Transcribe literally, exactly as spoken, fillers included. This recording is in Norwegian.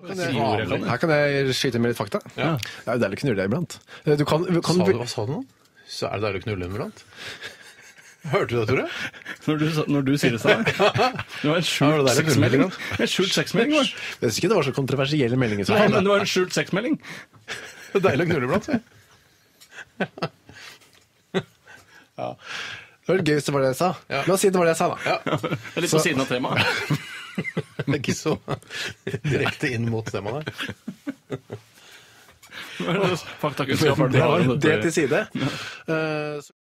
Kan jeg, her kan jeg skyte med litt fakta. Ja. Det er jo deilig å knulle deg iblant. Du kan, kan, sa du, hva sa du nå? Så er det deilig å knulle iblant? Hørte du det, Tore? Når du, når du sier det sånn. Det var en skjult ja, sexmelding. En skjult sexmelding var. Jeg synes ikke det var så kontroversielle meldinger. Nei, men det var en skjult sexmelding. Det er deilig å knulle iblant, sier ja. Det var det gøyeste var det jeg sa. Ja. La oss si det var det jeg sa, da. Ja. Det er litt på siden av temaet. Det er ikke så direkte inn mot temaet der. Faktakunnskap. Det, det til side. Ja. Uh,